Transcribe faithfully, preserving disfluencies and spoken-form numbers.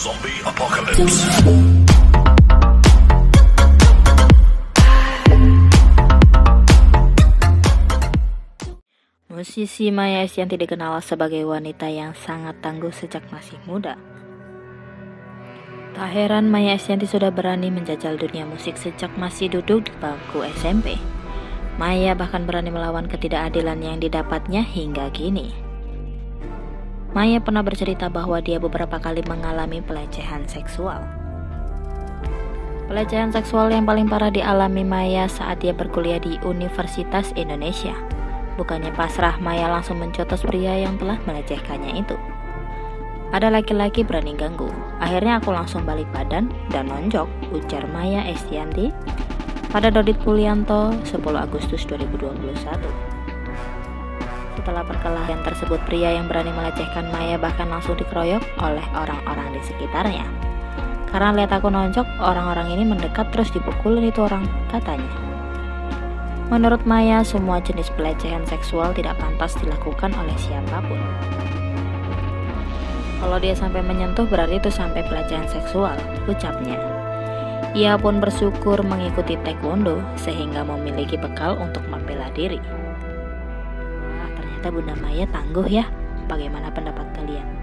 Zombie Apocalypse. Musisi Maya Estianty dikenal sebagai wanita yang sangat tangguh sejak masih muda. Tak heran Maya Estianty sudah berani menjajal dunia musik sejak masih duduk di bangku S M P. Maya bahkan berani melawan ketidakadilan yang didapatnya hingga kini. Maya pernah bercerita bahwa dia beberapa kali mengalami pelecehan seksual. Pelecehan seksual yang paling parah dialami Maya saat dia berkuliah di Universitas Indonesia. Bukannya pasrah, Maya langsung mencotos pria yang telah melecehkannya itu. Ada laki-laki berani ganggu. Akhirnya aku langsung balik badan dan nonjok, ujar Maya Estianty pada Dodit Pulyanto sepuluh Agustus dua ribu dua puluh satu. Setelah perkelahian tersebut, pria yang berani melecehkan Maya bahkan langsung dikeroyok oleh orang-orang di sekitarnya. Karena lihat aku nonjok, orang-orang ini mendekat terus dipukulin itu orang, katanya. Menurut Maya, semua jenis pelecehan seksual tidak pantas dilakukan oleh siapapun. Kalau dia sampai menyentuh berarti itu sampai pelecehan seksual, ucapnya. Ia pun bersyukur mengikuti taekwondo sehingga memiliki bekal untuk membela diri. Wah, ternyata Bunda Maya tangguh ya. Bagaimana pendapat kalian?